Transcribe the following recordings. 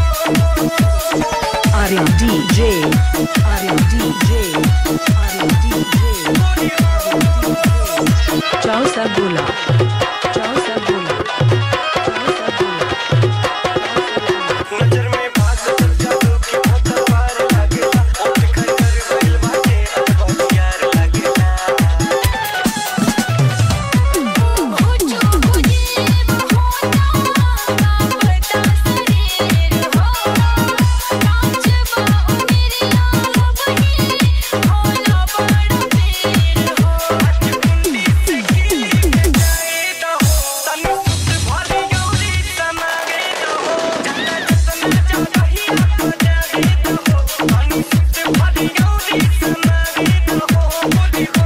Arya DJ, Arya DJ, Arya DJ, Ciao Sabola, Ciao Sabola, Ciao Sabola. नजर में बात जादू की बोतल बार लागेला ओठ खर कर गइल बाटे अब यार लागेला पूछो मुझे वो होना पता शरीर हो कांच बाऊ मेरी वही होला बड़ा पीर हो कुंडी से गिर जाए तो तन सुत भरी गौरी समागे तो जन्नत सना जा कहीं आपको जागे तो तन सुत भरी गौरी समागे तो बोली हो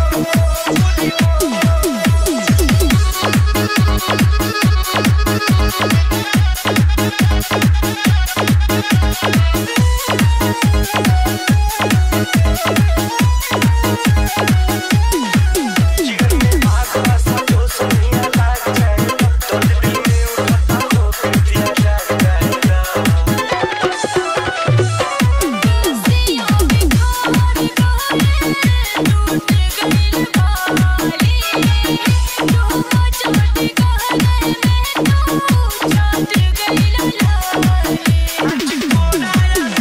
जीवन में आग सा जो सोनिया लाग जाए तो दिल में उठता हो फिर दिया जाग जाएगा सियों बिखार गए टूट गइल बाली तो चोट गए मैं तो चाट गइल लाली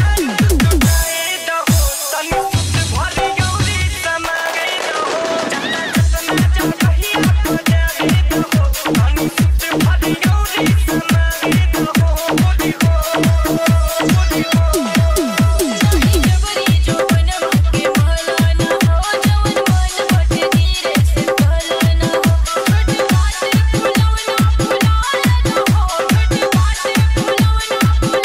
जबरी जो मन के महला ना हो जवन मन होते धीरे से कहला ना हो छोटी बात फुलवना फुलाए तो हो छोटी बात फुलवना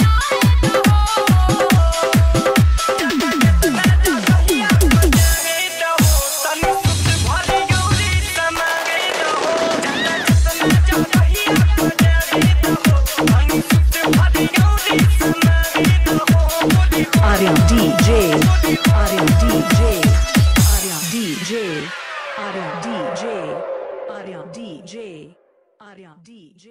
Arya DJ, Arya DJ, Arya DJ, Arya DJ, Arya DJ, Arya DJ.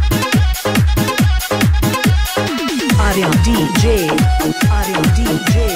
Arya DJ, Arya DJ,